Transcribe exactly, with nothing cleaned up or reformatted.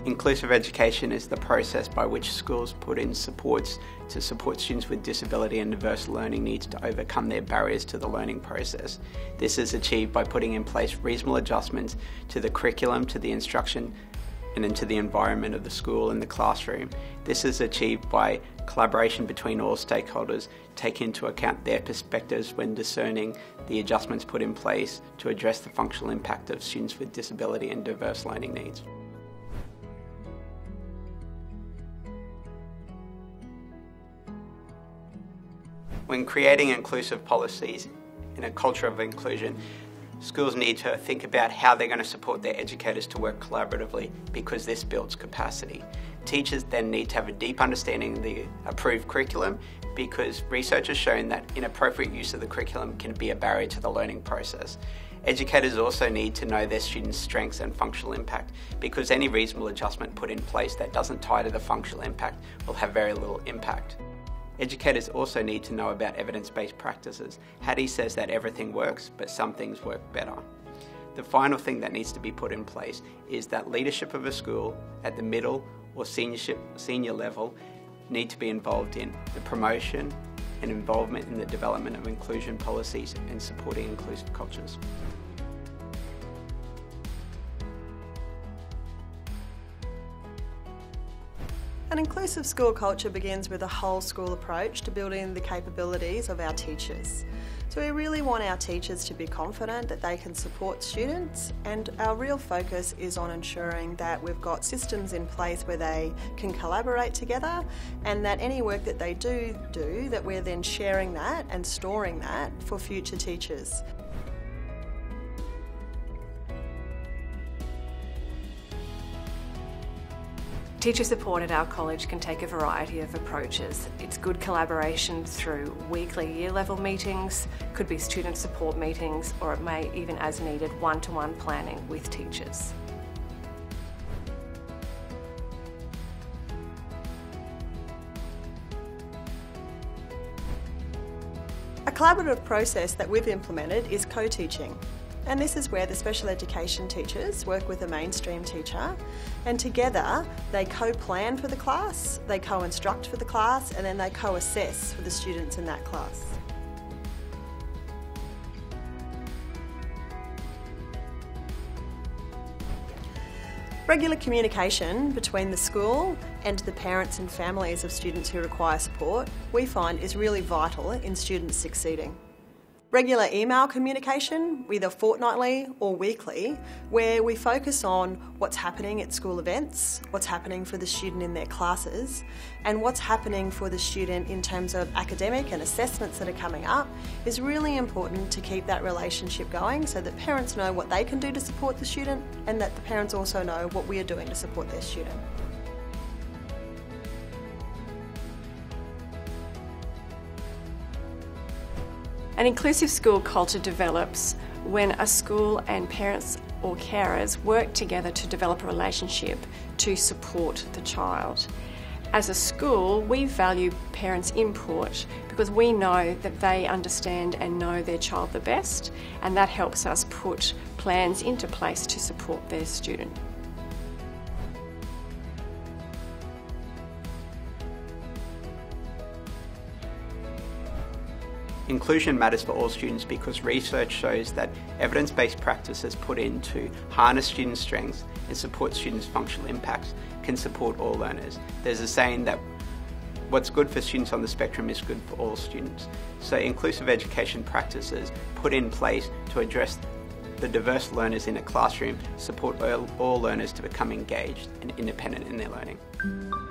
Inclusive education is the process by which schools put in supports to support students with disability and diverse learning needs to overcome their barriers to the learning process. This is achieved by putting in place reasonable adjustments to the curriculum, to the instruction, and into the environment of the school and the classroom. This is achieved by collaboration between all stakeholders, taking into account their perspectives when discerning the adjustments put in place to address the functional impact of students with disability and diverse learning needs. When creating inclusive policies in a culture of inclusion, schools need to think about how they're going to support their educators to work collaboratively, because this builds capacity. Teachers then need to have a deep understanding of the approved curriculum, because research has shown that inappropriate use of the curriculum can be a barrier to the learning process. Educators also need to know their students' strengths and functional impact, because any reasonable adjustment put in place that doesn't tie to the functional impact will have very little impact. Educators also need to know about evidence-based practices. Hattie says that everything works, but some things work better. The final thing that needs to be put in place is that leadership of a school at the middle or seniorship, senior level need to be involved in the promotion and involvement in the development of inclusion policies and supporting inclusive cultures. An inclusive school culture begins with a whole school approach to building the capabilities of our teachers. So we really want our teachers to be confident that they can support students, and our real focus is on ensuring that we've got systems in place where they can collaborate together, and that any work that they do do, that we're then sharing that and storing that for future teachers. Teacher support at our college can take a variety of approaches. It's good collaboration through weekly year level meetings, could be student support meetings, or it may even as needed one-to-one planning with teachers. A collaborative process that we've implemented is co-teaching. And this is where the special education teachers work with a mainstream teacher, and together they co-plan for the class, they co-instruct for the class, and then they co-assess for the students in that class. Regular communication between the school and the parents and families of students who require support, we find, is really vital in students succeeding. Regular email communication, either fortnightly or weekly, where we focus on what's happening at school events, what's happening for the student in their classes, and what's happening for the student in terms of academic and assessments that are coming up, is really important to keep that relationship going, so that parents know what they can do to support the student, and that the parents also know what we are doing to support their student. An inclusive school culture develops when a school and parents or carers work together to develop a relationship to support the child. As a school, we value parents' input because we know that they understand and know their child the best, and that helps us put plans into place to support their student. Inclusion matters for all students because research shows that evidence-based practices put in to harness students' strengths and support students' functional impacts can support all learners. There's a saying that what's good for students on the spectrum is good for all students. So inclusive education practices put in place to address the diverse learners in a classroom support all learners to become engaged and independent in their learning.